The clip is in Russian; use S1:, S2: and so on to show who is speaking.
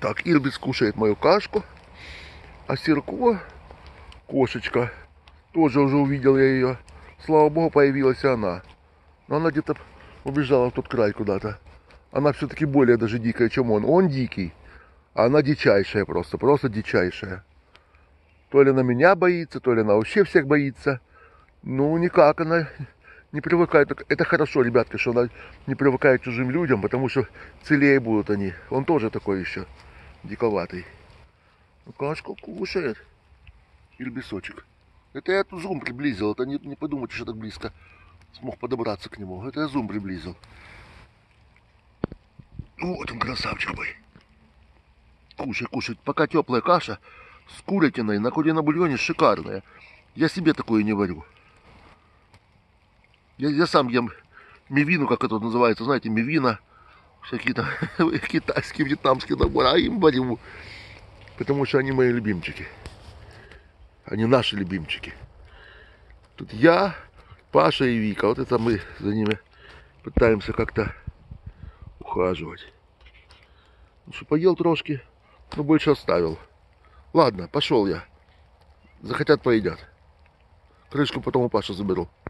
S1: Так, Ирбис кушает мою кашку. А Серко, кошечка, тоже уже увидел я ее. Слава богу, появилась и она. Но она где-то убежала в тот край куда-то. Она все-таки более даже дикая, чем он. Он дикий, а она дичайшая просто дичайшая. То ли она меня боится, то ли она вообще всех боится. Ну, никак она не привыкает. Это хорошо, ребятки, что она не привыкает к чужим людям, потому что целее будут они. Он тоже такой еще диковатый. Ну, кашку кушает. Ильбисочек. Это я тут зум приблизил. Это не подумайте, что так близко смог подобраться к нему. Это я зум приблизил. Вот он, красавчик мой. Кушай, кушай. Пока теплая каша с курятиной на курином бульоне шикарная. Я себе такое не варю. Я сам ем мивину, как это называется, знаете, мивина. Всякие там китайские, вьетнамские наборы. А им варю. Потому что они мои любимчики. Они наши любимчики. Тут я, Паша и Вика. Вот это мы за ними пытаемся как-то ухаживать. Ну что, поел трошки, но больше оставил. Ладно, пошел я. Захотят, поедят. Крышку потом у Паши заберу.